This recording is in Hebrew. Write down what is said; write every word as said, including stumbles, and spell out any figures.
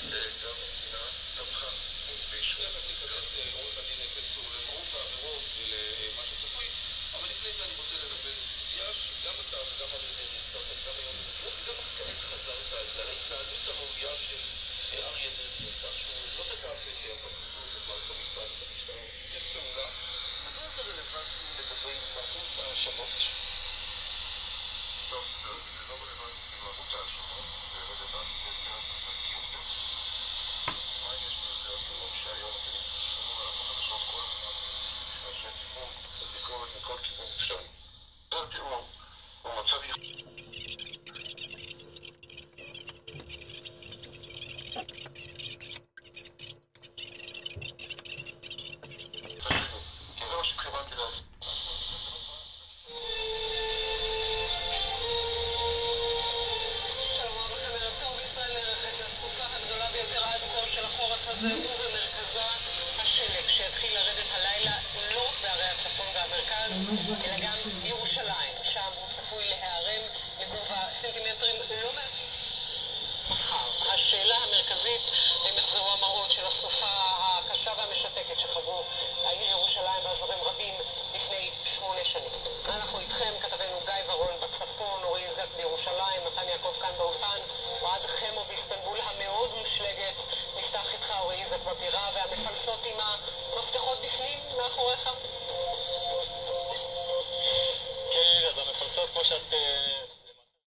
גם המדינה תמכה באישור. תכף ניכנס עורך הדין בן צור למהות העבירות ולמה שצפוי, אבל לפני זה אני רוצה לדבר בסוגיה שגם אתה וגם אריה נזכרתם גם היום בנקודות וגם כעת חזרת על זה, על ההתנהלות הראויה של אריה דרעי, כך שהוא לא תקף את הפרקליטות את מערכת המשפט את המשטרה, יש פעולה. מדוע זה רלוונטי לגבי מהות ההאשמות? טוב, זה לא רלוונטי למהות ההאשמות, זה רלוונטי לסרט התזכיר. מה יש בזה התיאור שהיום אתם שומעים עליו בחדשות כל הזמן, יש טיפול וביקורת מכל כיוון אפשרי. זה התיאור, הוא מצב יחד. ובמרכזה השלג שהתחיל לרדת הלילה לא רק בערי הצפון והמרכז אלא גם בירושלים, שם הוא צפוי להיערם לגובה סנטימטרים לא מעט. מחר השאלה המרכזית הם יחזרו המראות של הסופה הקשה והמשתקת שחוו העיר ירושלים באזורים רבים לפני שמונה שנים. אנחנו איתכם, כתבנו גיא ורון בצפון, אורי איזק בירושלים, נתן יעקב כאן באולפן, אוהד חמו באיסטנבול המאוד מושלגת. נפתח איתך אורי איזק בבירה והמפלסות עם המפתחות בפנים מאחוריך. כן, אז המפלסות כמו שאת